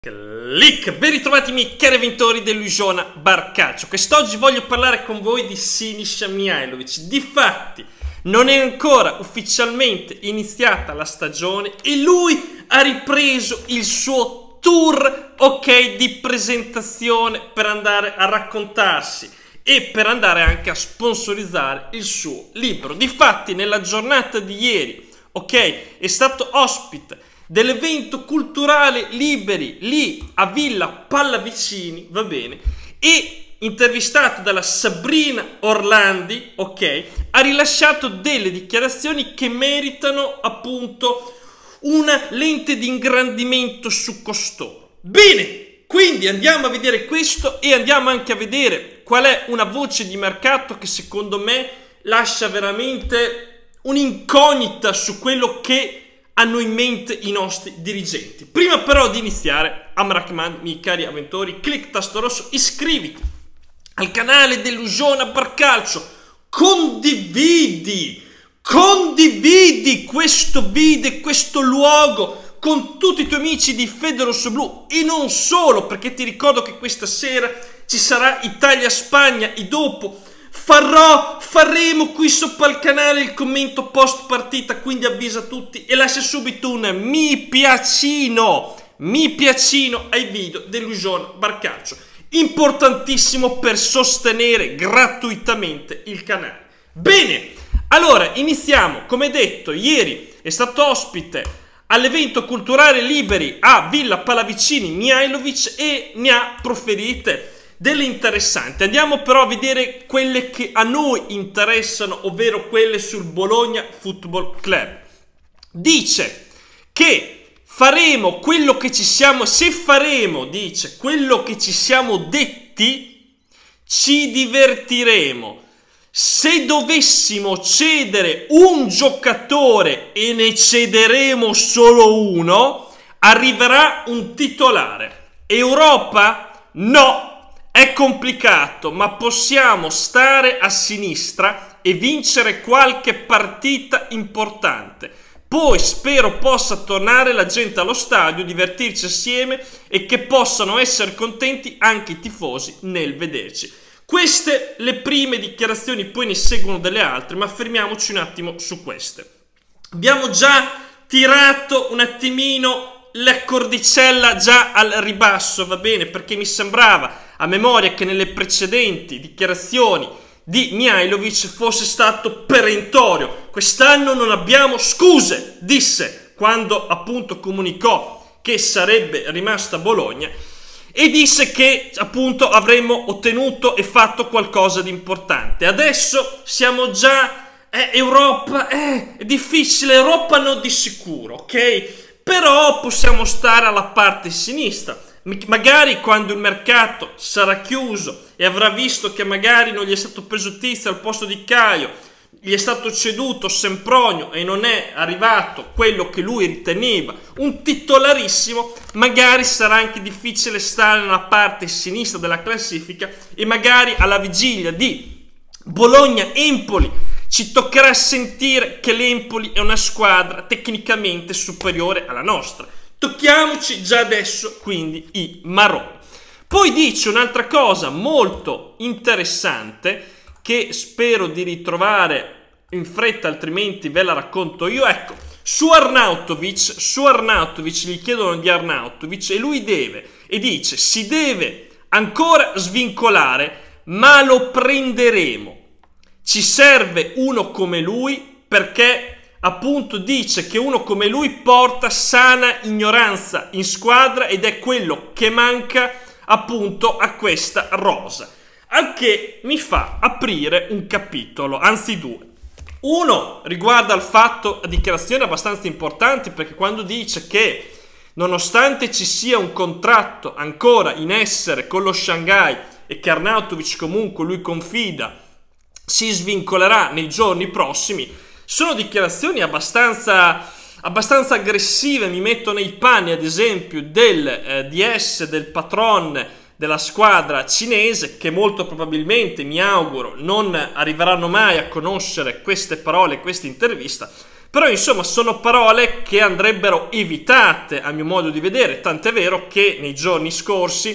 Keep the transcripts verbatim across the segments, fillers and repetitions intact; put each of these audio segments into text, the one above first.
Click! Ben ritrovati miei cari avventori dell'Illusiona Barcaccio. Quest'oggi voglio parlare con voi di Sinisa Mihajlović. Difatti non è ancora ufficialmente iniziata la stagione e lui ha ripreso il suo tour, ok, di presentazione per andare a raccontarsi e per andare anche a sponsorizzare il suo libro. Difatti nella giornata di ieri, ok, è stato ospite dell'evento culturale Liberi lì a Villa Pallavicini, va bene, e intervistato dalla Sabrina Orlandi, ok, ha rilasciato delle dichiarazioni che meritano appunto una lente di ingrandimento su costoro. Bene, quindi andiamo a vedere questo e andiamo anche a vedere qual è una voce di mercato che secondo me lascia veramente un'incognita su quello che hanno in mente i nostri dirigenti. Prima però di iniziare, Amrakman, miei cari avventori, clic tasto rosso, iscriviti al canale dell'Illusiona Barcaccio, condividi, condividi questo video, questo luogo con tutti i tuoi amici di Fede Rosso Blu e non solo, perché ti ricordo che questa sera ci sarà Italia-Spagna e dopo Farò, faremo qui sopra il canale il commento post partita, quindi avvisa tutti e lascia subito un mi piacino, mi piacino ai video dell'Illusiona Barcaccio, importantissimo per sostenere gratuitamente il canale. Bene, allora iniziamo. Come detto, ieri è stato ospite all'evento culturale Liberi a Villa Pallavicini Mihajlović e ne ha proferite delle interessanti. Andiamo però a vedere quelle che a noi interessano, ovvero quelle sul Bologna Football Club. Dice che faremo quello che ci siamo, se faremo, dice, quello che ci siamo detti, ci divertiremo. Se dovessimo cedere un giocatore e ne cederemo solo uno, arriverà un titolare. Europa? No! È complicato, ma possiamo stare a sinistra e vincere qualche partita importante. Poi spero possa tornare la gente allo stadio, divertirci assieme e che possano essere contenti anche i tifosi nel vederci. Queste le prime dichiarazioni, poi ne seguono delle altre, ma fermiamoci un attimo su queste. Abbiamo già tirato un attimino la cordicella già al ribasso, va bene, perché mi sembrava a memoria che nelle precedenti dichiarazioni di Mihajlović fosse stato perentorio. Quest'anno non abbiamo scuse, disse quando appunto comunicò che sarebbe rimasta a Bologna e disse che appunto avremmo ottenuto e fatto qualcosa di importante. Adesso siamo già eh, Europa, eh, è difficile, Europa no di sicuro, ok? Però possiamo stare alla parte sinistra. Magari quando il mercato sarà chiuso e avrà visto che magari non gli è stato preso Tizio al posto di Caio, gli è stato ceduto Sempronio e non è arrivato quello che lui riteneva un titolarissimo, magari sarà anche difficile stare nella parte sinistra della classifica e magari alla vigilia di Bologna-Empoli ci toccherà sentire che l'Empoli è una squadra tecnicamente superiore alla nostra. Tocchiamoci già adesso quindi i marroni. Poi dice un'altra cosa molto interessante che spero di ritrovare in fretta, altrimenti ve la racconto io. Ecco, su Arnautovic, su Arnautovic gli chiedono di Arnautovic e lui deve, e dice, si deve ancora svincolare, ma lo prenderemo. Ci serve uno come lui perché appunto dice che uno come lui porta sana ignoranza in squadra ed è quello che manca appunto a questa rosa. Al che mi fa aprire un capitolo, anzi due. Uno riguarda il fatto, dichiarazioni abbastanza importanti, perché quando dice che nonostante ci sia un contratto ancora in essere con lo Shanghai e che Arnautovic comunque lui confida si svincolerà nei giorni prossimi, sono dichiarazioni abbastanza, abbastanza aggressive. Mi metto nei panni ad esempio del eh, D S, del patron della squadra cinese, che molto probabilmente, mi auguro, non arriveranno mai a conoscere queste parole, questa intervista, Però insomma sono parole che andrebbero evitate a mio modo di vedere, tant'è vero che nei giorni scorsi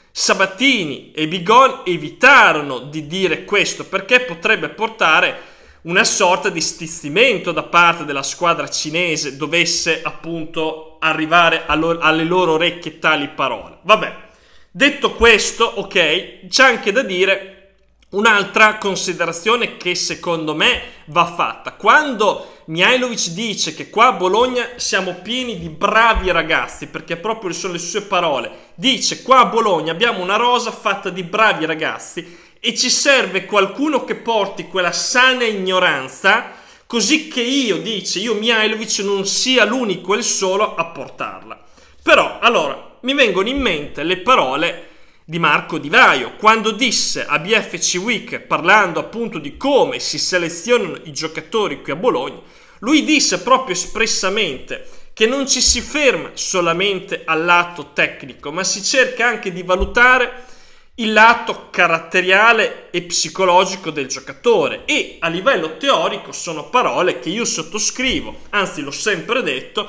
Sabatini e Bigon evitarono di dire questo, perché potrebbe portare una sorta di stizzimento da parte della squadra cinese dovesse appunto arrivare alle loro orecchie tali parole. Vabbè, detto questo, ok, c'è anche da dire un'altra considerazione che secondo me va fatta. Quando Mihajlovic dice che qua a Bologna siamo pieni di bravi ragazzi, perché proprio sono le sue parole, dice qua a Bologna abbiamo una rosa fatta di bravi ragazzi e ci serve qualcuno che porti quella sana ignoranza, così che io, dice, io Mihajlovic non sia l'unico e il solo a portarla. Però, allora, mi vengono in mente le parole di Marco Di Vaio, quando disse a B F C Week, parlando appunto di come si selezionano i giocatori qui a Bologna, lui disse proprio espressamente che non ci si ferma solamente al lato tecnico, ma si cerca anche di valutare il lato caratteriale e psicologico del giocatore, e a livello teorico sono parole che io sottoscrivo, anzi l'ho sempre detto,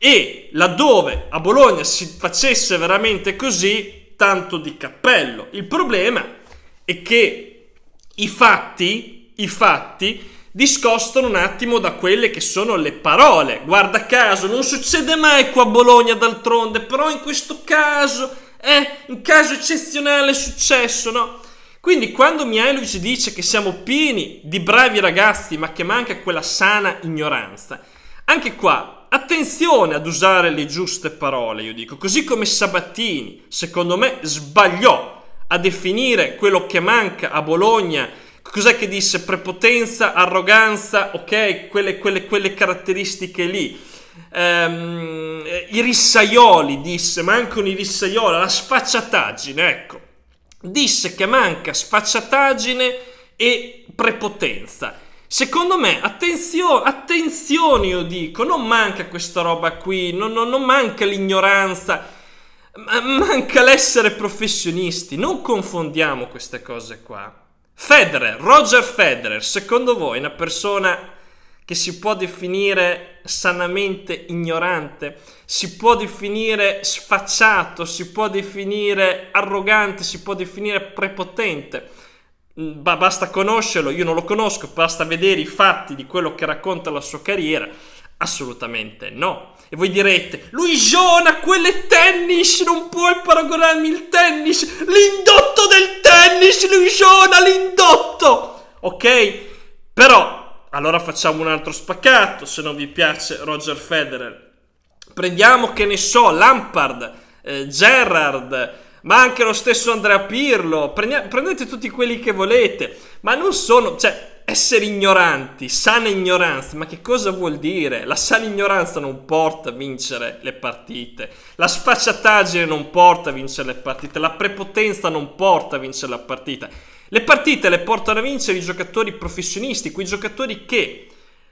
e laddove a Bologna si facesse veramente così, tanto di cappello. Il problema è che i fatti, i fatti discostano un attimo da quelle che sono le parole. Guarda caso, non succede mai qua a Bologna d'altronde, però in questo caso, eh, in caso eccezionale è successo, no? Quindi quando Mihajlovic dice che siamo pieni di bravi ragazzi ma che manca quella sana ignoranza, anche qua attenzione ad usare le giuste parole, io dico, così come Sabatini, secondo me, sbagliò a definire quello che manca a Bologna. Cos'è che disse? Prepotenza, arroganza, ok, quelle, quelle, quelle caratteristiche lì. Ehm, I rissaioli, disse, mancano i rissaioli, la sfacciataggine, ecco. Disse che manca sfacciataggine e prepotenza. Secondo me, attenzione, attenzione io dico, non manca questa roba qui, non, non, non manca l'ignoranza, manca l'essere professionisti, non confondiamo queste cose qua. Federer, Roger Federer, secondo voi è una persona che si può definire sanamente ignorante, si può definire sfacciato, si può definire arrogante, si può definire prepotente? Ba- basta conoscerlo, io non lo conosco, basta vedere i fatti di quello che racconta la sua carriera. Assolutamente no. E voi direte, lui gioca, quello è tennis, non puoi paragonarmi il tennis, l'indotto del tennis, lui gioca l'indotto, ok? Però allora facciamo un altro spaccato, se non vi piace Roger Federer. Prendiamo, che ne so, Lampard, eh, Gerrard, ma anche lo stesso Andrea Pirlo, prendete tutti quelli che volete, ma non sono, cioè, essere ignoranti, sana ignoranza, ma che cosa vuol dire? La sana ignoranza non porta a vincere le partite, la sfacciataggine non porta a vincere le partite, la prepotenza non porta a vincere la partita. Le partite le portano a vincere i giocatori professionisti, quei giocatori che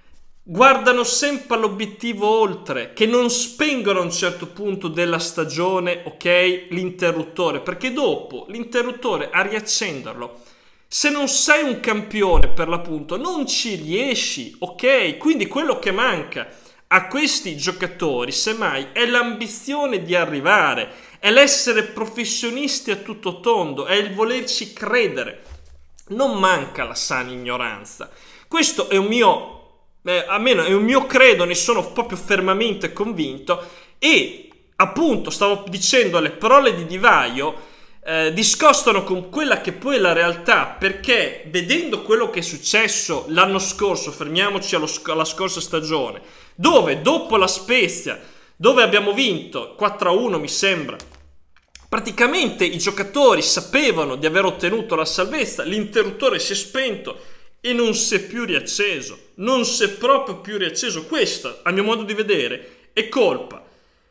guardano sempre all'obiettivo oltre, che non spengono a un certo punto della stagione, ok, l'interruttore, perché dopo l'interruttore a riaccenderlo, se non sei un campione per l'appunto, non ci riesci, ok? Quindi quello che manca a questi giocatori, semmai, è l'ambizione di arrivare, è l'essere professionisti a tutto tondo, è il volerci credere. Non manca la sana ignoranza. Questo è un mio... Eh, almeno è un mio credo, ne sono proprio fermamente convinto, e appunto stavo dicendo, le parole di Di Vaio eh, discostano con quella che poi è la realtà, perché vedendo quello che è successo l'anno scorso, fermiamoci allo, alla scorsa stagione, dove dopo la Spezia, dove abbiamo vinto quattro a uno mi sembra, praticamente i giocatori sapevano di aver ottenuto la salvezza, l'interruttore si è spento e non si è più riacceso, non si è proprio più riacceso. Questa, a mio modo di vedere, è colpa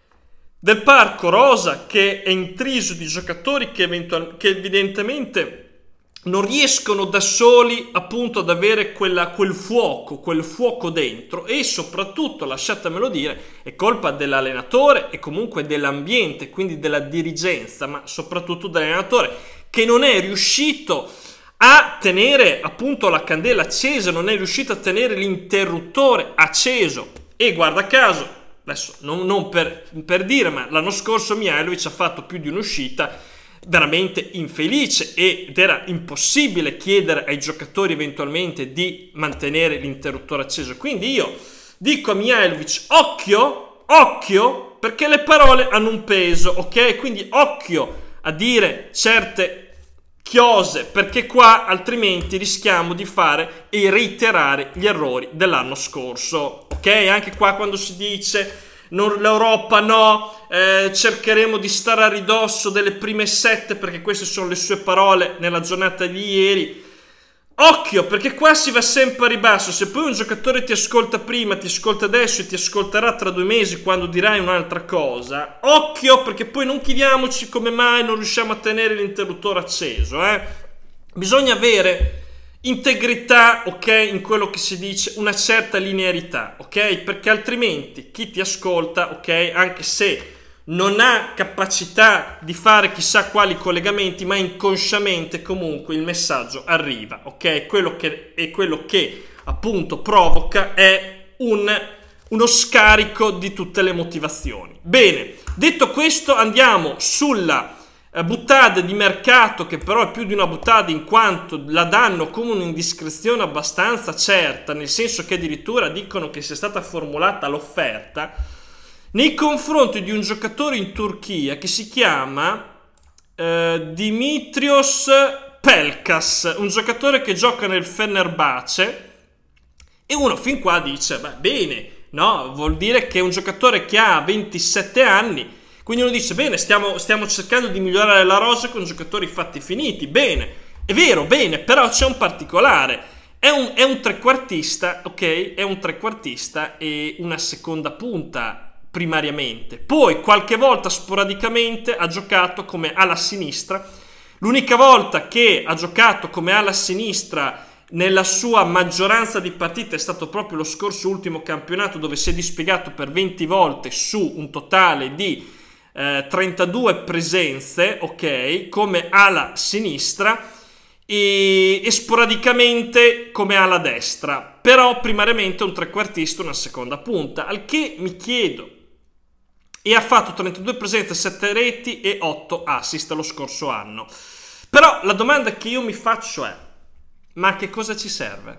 del parco rosa, che è intriso di giocatori che, eventual- che evidentemente non riescono da soli appunto ad avere quella, quel fuoco, quel fuoco dentro, e soprattutto, lasciatemelo dire, è colpa dell'allenatore e comunque dell'ambiente, quindi della dirigenza, ma soprattutto dell'allenatore, che non è riuscito a tenere appunto la candela accesa, non è riuscito a tenere l'interruttore acceso e guarda caso, adesso non, non per, per dire, ma l'anno scorso Mihajlovic ha fatto più di un'uscita veramente infelice ed era impossibile chiedere ai giocatori eventualmente di mantenere l'interruttore acceso. Quindi io dico a Mihajlovic occhio, occhio, perché le parole hanno un peso, ok? Quindi occhio a dire certe chiose, perché qua altrimenti rischiamo di fare e reiterare gli errori dell'anno scorso, ok? Anche qua quando si dice l'Europa no, eh, cercheremo di stare a ridosso delle prime sette, perché queste sono le sue parole nella giornata di ieri. Occhio, perché qua si va sempre a ribasso. Se poi un giocatore ti ascolta prima, ti ascolta adesso e ti ascolterà tra due mesi quando dirai un'altra cosa, occhio, perché poi non chiediamoci come mai non riusciamo a tenere l'interruttore acceso, eh? Bisogna avere integrità, ok, in quello che si dice, una certa linearità, ok? Perché altrimenti chi ti ascolta, ok, anche se non ha capacità di fare chissà quali collegamenti, ma inconsciamente comunque il messaggio arriva, ok? Quello che, e quello che appunto provoca è un, uno scarico di tutte le motivazioni. Bene, detto questo andiamo sulla eh, buttata di mercato, che però è più di una buttata in quanto la danno come un'indiscrezione abbastanza certa, nel senso che addirittura dicono che sia stata formulata l'offerta nei confronti di un giocatore in Turchia che si chiama eh, Dimitrios Pelkas, un giocatore che gioca nel Fenerbahce, e uno fin qua dice, beh, bene, no? Vuol dire che è un giocatore che ha ventisette anni, quindi uno dice, bene, stiamo, stiamo cercando di migliorare la rosa con giocatori fatti finiti, bene, è vero, bene, però c'è un particolare, è un, è un trequartista, ok? È un trequartista e una seconda punta primariamente, poi qualche volta sporadicamente ha giocato come ala sinistra. L'unica volta che ha giocato come ala sinistra nella sua maggioranza di partite è stato proprio lo scorso ultimo campionato, dove si è dispiegato per venti volte su un totale di eh, trentadue presenze, ok, come ala sinistra e, e sporadicamente come ala destra, però primariamente un trequartista, una seconda punta, al che mi chiedo. E ha fatto trentadue presenze, sette reti e otto assist lo scorso anno. Però la domanda che io mi faccio è, ma a che cosa ci serve?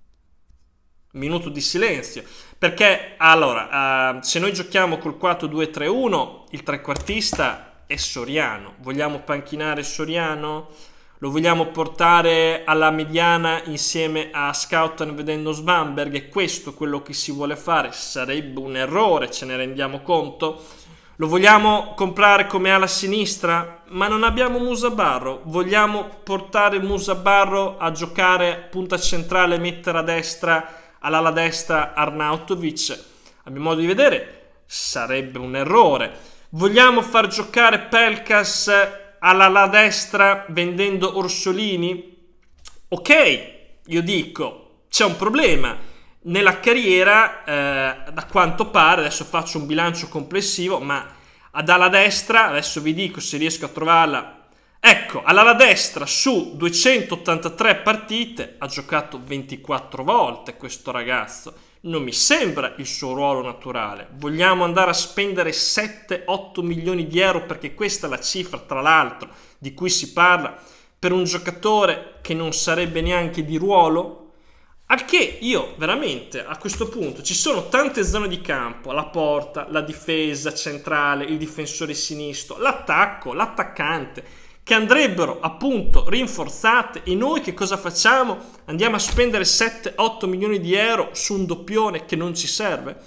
Minuto di silenzio. Perché, allora, uh, se noi giochiamo col quattro due tre uno, il trequartista è Soriano. Vogliamo panchinare Soriano? Lo vogliamo portare alla mediana insieme a Schouten vedendo Svanberg? È questo quello che si vuole fare? Sarebbe un errore, ce ne rendiamo conto? Lo vogliamo comprare come ala sinistra? Ma non abbiamo Musabarro. Vogliamo portare Musabarro a giocare punta centrale e mettere a destra, all'ala destra, Arnautovic? A mio modo di vedere sarebbe un errore. Vogliamo far giocare Pelkas all'ala destra vendendo Orsolini? Ok, io dico, c'è un problema nella carriera, eh, da quanto pare, adesso faccio un bilancio complessivo, ma ad ala destra, adesso vi dico se riesco a trovarla, ecco, all'ala destra su duecentottantatré partite ha giocato ventiquattro volte questo ragazzo. Non mi sembra il suo ruolo naturale. Vogliamo andare a spendere sette otto milioni di euro, perché questa è la cifra, tra l'altro, di cui si parla, per un giocatore che non sarebbe neanche di ruolo? Al che io veramente a questo punto, ci sono tante zone di campo, la porta, la difesa centrale, il difensore sinistro, l'attacco, l'attaccante, che andrebbero appunto rinforzate, e noi che cosa facciamo? Andiamo a spendere sette otto milioni di euro su un doppione che non ci serve?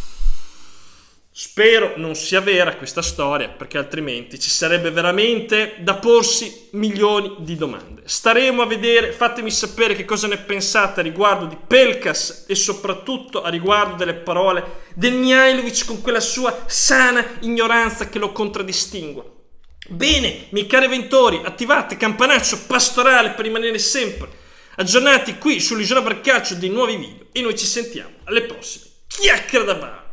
Spero non sia vera questa storia, perché altrimenti ci sarebbe veramente da porsi milioni di domande. Staremo a vedere, fatemi sapere che cosa ne pensate a riguardo di Pelkas e soprattutto a riguardo delle parole del Mihajlovic, con quella sua sana ignoranza che lo contraddistingue. Bene, miei cari avventori, attivate campanaccio pastorale per rimanere sempre aggiornati qui sull'Isola Braccaccio dei nuovi video, e noi ci sentiamo alle prossime chiacchiere da bar.